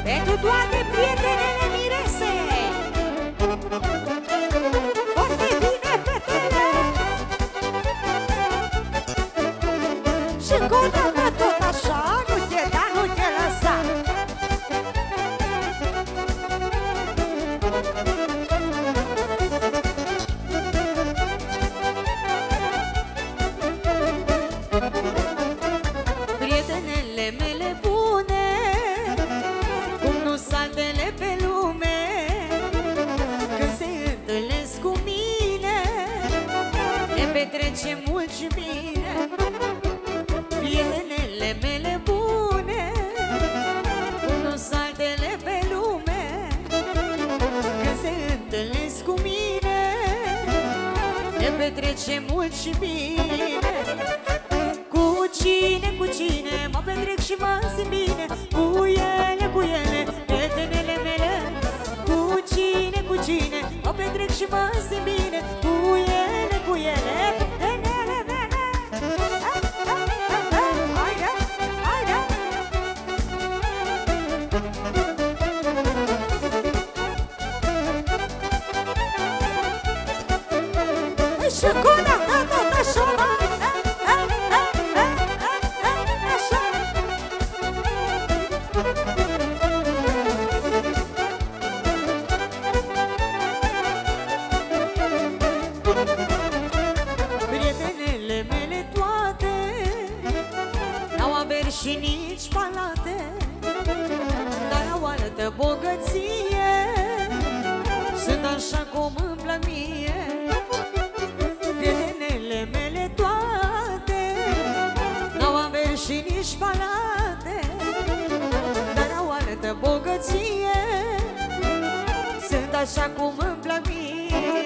pentru toate prietenele miresei. Foarte bine, fetele! Și încă o dată tot așa, nu te da, nu te lăsa. Prietenele mele bune, cum nu saltele pe lume, când se întâlnesc cu mine, ne petrecem mult și bine. Prietenele mele bune, cum nu saltele pe lume, când se întâlnesc cu mine, ne petrecem mult și bine. Cu cine mă petrec și mă simt bine, cu ele, prietenele mele. Cu cine mă petrec și mă simt bine, cu ele, prietenele mele. Haide, haide! Și cu dată tot așa. Prietenele mele toate n-au averi și nici palate, dar au altă bogăție, sunt așa cum îmi plac mie. Prietenele mele toate n-au averi și nici palate, dar au altă bogăție, sunt așa cum îmi plac mie.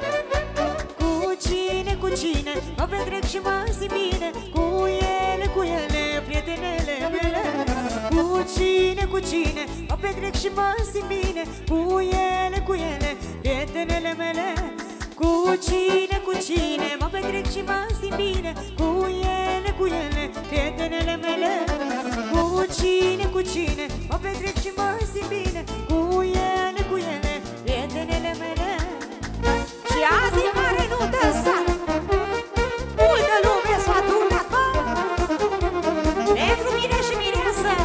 Cu cine mă petrec și mă simt bine, cu ele, prietenele mele. Cu cine mă petrec și mă simt bine, cu ele, prietenele mele. Cu cine mă petrec și mă simt bine, cu ele, prietenele mele. Cu cine mă petrec și mă simt bine, cu ele, prietenele mele. Și azi e mare nuntă în sat, multă lume s-a adunat, bă, pentru mine și mireasă.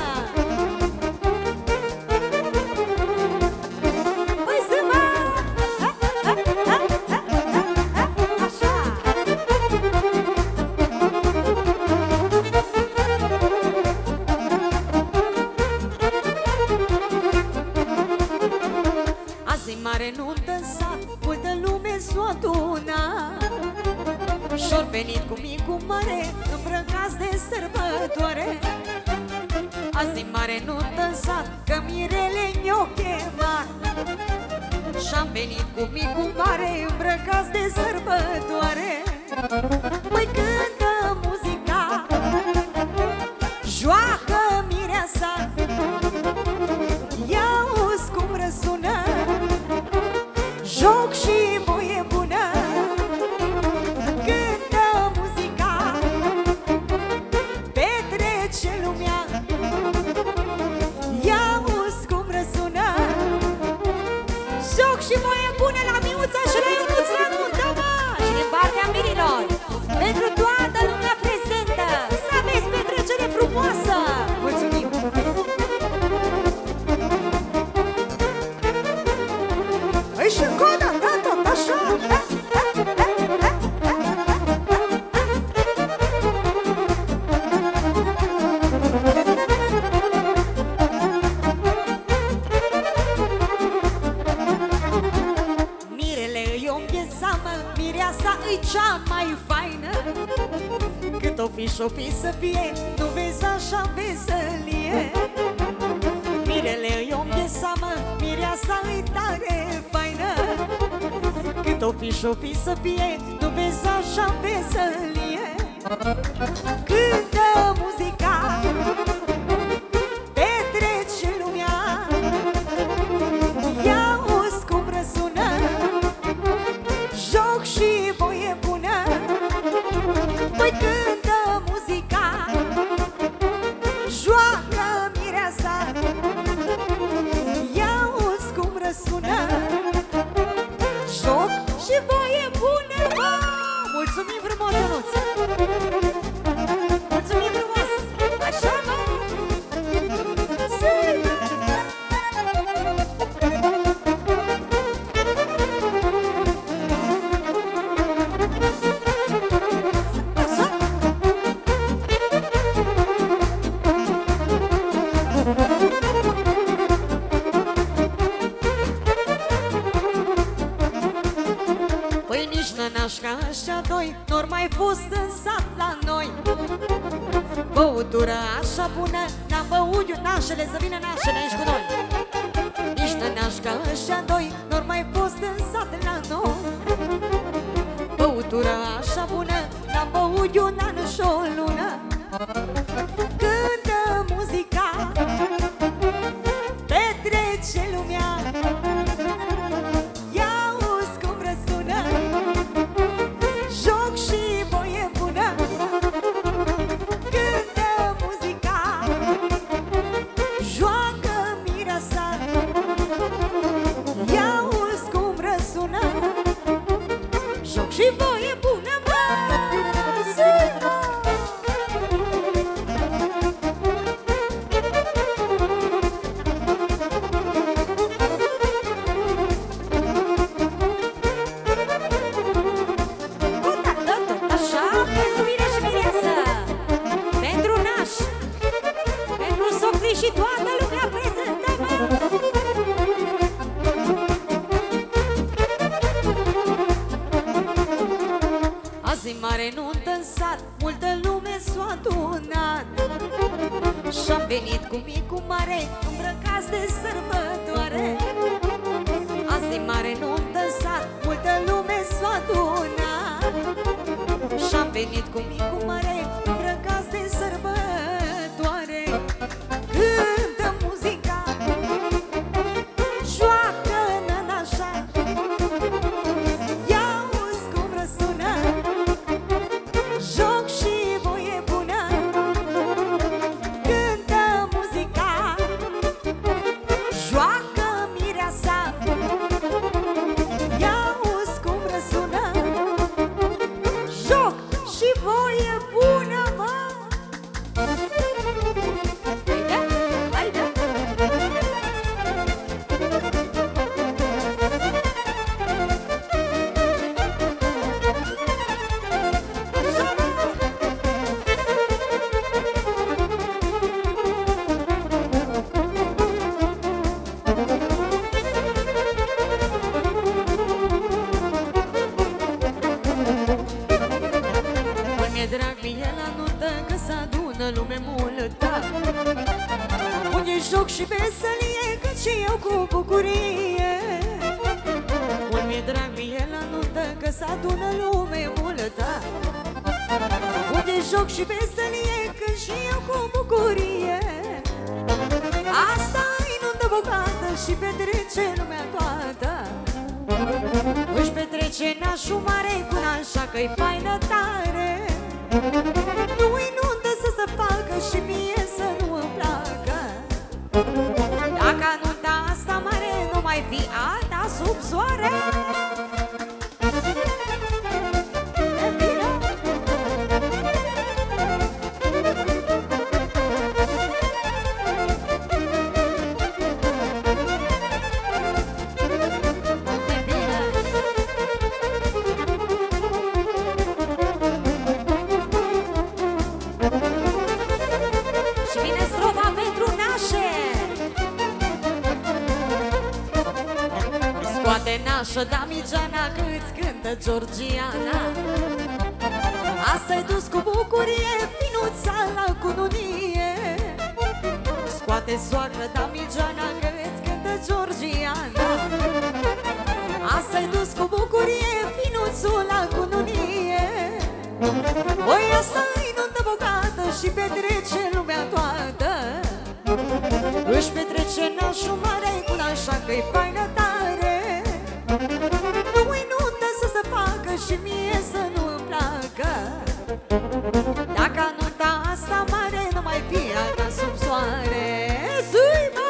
Păi zi, mă! Așa! Azi e mare nuntă în sat, multă lume s-o aduna, și-or venit cu micul mare, îmbrăcați de sărbătoare. Azi mare nuntă în sat, că mirele ne-o chemat, și-am venit cu micul mare, îmbrăcați de sărbătoare. Păi cântă muzica, joacă mireasa, ia-uzi cum răsună, joc și voie bună. Cântă muzica, petrece lumea, ia-uzi cum răsună, joc și voie bună la Miuța și la Ionuț la nuntă, mă! Și din partea mirilor, pentru toată lumea prezentă, să aveți petrecere frumoasă! Mulțumim! Păi și încă o dată, tot așa! Mirele îi o împiezamă, mireasa îi cea mai faină. Cât o fi și-o fi să fie, nu vezi așa veselie. Mirele îi o împiezamă, mireasa îi tare faină. Cât o fi și-o fi să fie, nu vezi așa veselie. Cântă muzica, petrece lumea, ia-uzi cum răsună, joc și voie bună. Păi cântă muzica, joacă mireasa, nașca ăștia doi n-or mai fost în sat la noi. Băutură așa bună n-am băut eu, nașele, să vină nașele aici cu noi. Nici nașca ăștia doi n-or mai fost în sat la noi. Băutură așa bună n-am băut eu un an și o lună. Cântă muzica, petrece lumea, ia-uzi cum răsună, joc și voie bună. Cântă muzica, joacă mireasa, ia-uzi cum răsună, joc și voie bună, mă! Și toată lumea prezentă, azi mare nuntă în sat, multă lume s-a adunat. Și-am venit cu micul mare, îmbrăcați de sărbătoare. Azi mare nuntă în sat, multă lume s-a adunat. Și-am venit cu micul mare, îmbrăcați de sărbătoare. Cântă muzica, joacă nănașa, ia-uzi cum răsună, joc și voie bună. Cântă muzica, joacă mireasa, ia-uzi cum răsună, joc și voie bună, mă! Drag mie la nuntă că s-adună lume multă, unde joc și veselie, cât și eu cu bucurie. Mult mi-e drag mie la nuntă că s-adună lume multă, unde joc și veselie, cât și eu cu bucurie. Asta-i nuntă bogată și petrece lumea toată. Își petrece nașul mare cu nașa că-i faină tare. Nu-i nuntă să se facă și mie să nu-mi placă, dacă nunta asta mare nu mai fi alta sub soare. Nașă Damigeana că-ți cântă Georgiana, asta-i dus cu bucurie finuța la cununie. Scoate soacră Damigeana că-ți cântă Georgiana, asta-i dus cu bucurie finuțul la cununie. Băi, asta-i nuntă bogată și petrece lumea toată. Își petrece nașul mare cu nașa că-i faină tare. Nu-i nuntă să se facă și mie să nu-mi placă, dacă nunta asta mare nu mai fi alta sub soare. Zui, mă!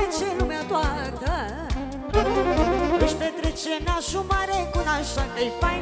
Nașul mare cu nașa că-i fain.